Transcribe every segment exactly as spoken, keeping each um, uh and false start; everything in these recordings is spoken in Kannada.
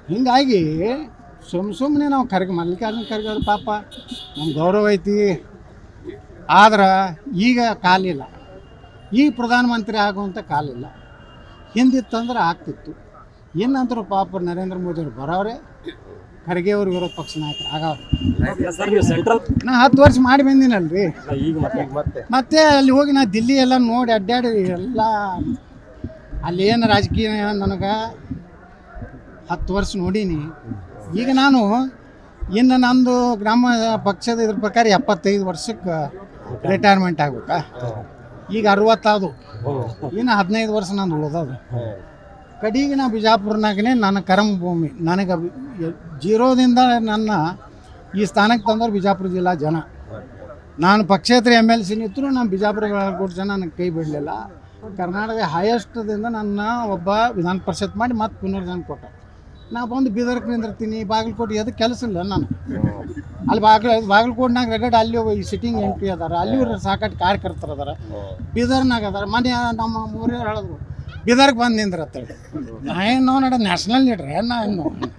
ಹಿಂಗಾಗಿ ಸುಮ್ಮ ಸುಮ್ಮನೆ ನಾವು ಖರ್ಗೆ ಮಲ್ಲಿಕಾರ್ಜುನ ಖರ್ಗೆ ಅವ್ರ ಪಾಪ ನಮ್ಮ ಗೌರವ ಐತಿ. ಆದ್ರೆ ಈಗ ಕಾಲಿಲ್ಲ, ಈಗ ಪ್ರಧಾನಮಂತ್ರಿ ಆಗುವಂಥ ಕಾಲಿಲ್ಲ. ಹಿಂದಿತ್ತಂದ್ರೆ ಆಗ್ತಿತ್ತು. ಇನ್ನಂತರೂ ಪಾಪ ನರೇಂದ್ರ ಮೋದಿ ಅವ್ರು ಬರೋರೆ, ಖರ್ಗೆ ಅವ್ರ ವಿರೋಧ ಪಕ್ಷ ನಾಯಕರು ಆಗವ್ರೆ. ನಾ ಹತ್ತು ವರ್ಷ ಮಾಡಿ ಬಂದಿನಲ್ರಿ. ಮತ್ತೆ ಅಲ್ಲಿ ಹೋಗಿ ನಾ ದಿಲ್ಲಿ ಎಲ್ಲ ನೋಡಿ ಅಡ್ಡಾಡಿ ಎಲ್ಲ ಅಲ್ಲಿ ಏನು ರಾಜಕೀಯ ನನಗೆ ಹತ್ತು ವರ್ಷ ನೋಡೀನಿ. ಈಗ ನಾನು ಇನ್ನು ನಂದು ಗ್ರಾಮ ಪಕ್ಷದ ಇದ್ರ ಪ್ರಕಾರ ಎಪ್ಪತ್ತೈದು ವರ್ಷಕ್ಕೆ ರಿಟೈರ್ಮೆಂಟ್ ಆಗ್ಬೇಕಾ. ಈಗ ಅರವತ್ತಾದು, ಇನ್ನು ಹದಿನೈದು ವರ್ಷ ನಂದು ಉಳಿದದು. ಕಡೆಗೆ ನಾ ಬಿಜಾಪುರನಾಗೇ ನನ್ನ ಕರ್ಮ ಭೂಮಿ. ನನಗೆ ಜೀರೋದಿಂದ ನನ್ನ ಈ ಸ್ಥಾನಕ್ಕೆ ತಂದವ್ರು ಬಿಜಾಪುರ ಜಿಲ್ಲಾ ಜನ. ನಾನು ಪಕ್ಷೇತರ ಎಮ್ ಎಲ್ ಸಿ ನಿಂತರೂ ನಾನು ಬಿಜಾಪುರ ಕೊಟ್ಟು ಜನ ನನಗೆ ಕೈ ಬಿಡಲಿಲ್ಲ. ಕರ್ನಾಟಕ ಹೈಯೆಸ್ಟ್ದಿಂದ ನನ್ನ ಒಬ್ಬ ವಿಧಾನ ಪರಿಷತ್ ಮಾಡಿ ಮತ್ತೆ ಪುನರ್ಜನ ಕೊಟ್ಟ. ನಾ ಬಂದು ಬೀದರ್ಗೆ ನಿಂದಿರ್ತೀನಿ, ಬಾಗಲಕೋಟೆ ಅದು ಕೆಲಸ ಇಲ್ಲ ನಾನು. ಅಲ್ಲಿ ಬಾಗ್ಲ ಬಾಗಲಕೋಟೆನಾಗ ರೆಗಡ್ ಅಲ್ಲಿ ಈ ಸಿಟ್ಟಿಂಗ್ ಎಂ ಪಿ ಅದಾರ, ಅಲ್ಲಿ ಸಾಕಷ್ಟು ಕಾರ್ಯಕರ್ತರು ಅದಾರ. ಬೀದರ್ನಾಗ ಅದಾರ. ಮನೆ ನಮ್ಮ ಮೂರೇ ಹೇಳಿದ್ರು ಬೀದರ್ಗೆ ಬಂದು ನಿಂದ್ರತ್ತೇಳಿ. ನಾ ಏನು ನಡ ನ್ಯಾಷನಲ್ ಲೀಡ್ರ್ ನಾ ಇನ್ನು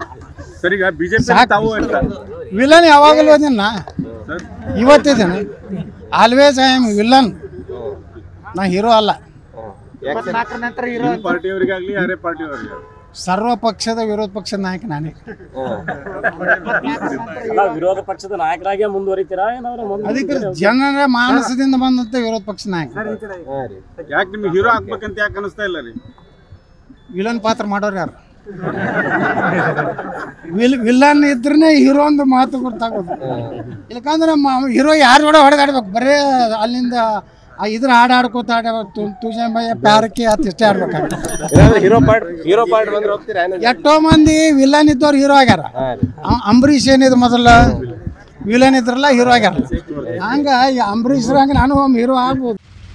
ವಿಲನ್ ಯಾವಾಗಲೂ ಅದೇನ, ಇವತ್ತಿದ್ದೇನೆ. ಆಲ್ವೇಸ್ ಐ ಆಮ್ ವಿಲನ್, ನಾ ಹೀರೋ ಅಲ್ಲ. ಸರ್ವ ಪಕ್ಷದ ವಿರೋಧ ಪಕ್ಷದ ನಾಯಕ ನಾನೇ. ವಿರೋಧ ಪಕ್ಷದ ನಾಯಕರಾಗಿ ಮುಂದುವರಿತೀರಾ? ಅದಕ್ಕೆ ಜನರ ಮಾನಸದಿಂದ ಬಂದಂತ ವಿರೋಧ ಪಕ್ಷ ನಾಯಕ. ಯಾಕೆ ನಿಮ್ಗೆ ಹೀರೋ ಆಗ್ಬೇಕಂತ ಯಾಕೆ ಅನಿಸ್ತಾ ಇಲ್ಲ ರೀ? ವಿಲನ್ ಪಾತ್ರ ಮಾಡೋರು ಯಾರು? ವಿಲ್ ವಿಲನ್ ಇದ್ರೇ ಹೀರೋ ಒಂದು ಮಾತು ಗೊತ್ತಾಗೋದು. ಇಲ್ಲಕಂದ್ರೆ ಹೀರೋ ಯಾರು ಕೂಡ ಹೊಡೆದಾಡ್ಬೇಕು. ಬರೇ ಅಲ್ಲಿಂದ ಇದ್ರ ಹಾಡು ಆಡ್ಕೋತ ತುಜ ಪ್ಯಾರಕ್ಕೆ ಅತ್ ಇಷ್ಟೇ ಆಡ್ಬೇಕಾಗ್ತದೆ. ಎಷ್ಟೋ ಮಂದಿ ವಿಲನ್ ಇದ್ದವ್ರು ಹೀರೋ ಆಗ್ಯಾರ. ಅಂಬರೀಷ್ ಏನಿದೆ ಮೊದಲ ವಿಲನ್ ಇದ್ರಲ್ಲ ಹೀರೋ ಆಗ್ಯಾರ. ಹಂಗ ಅಂಬರೀಷ್ರಂಗ ನಾನು ಒಮ್ಮೆ ಹೀರೋ ಆಗ್ಬೋದು.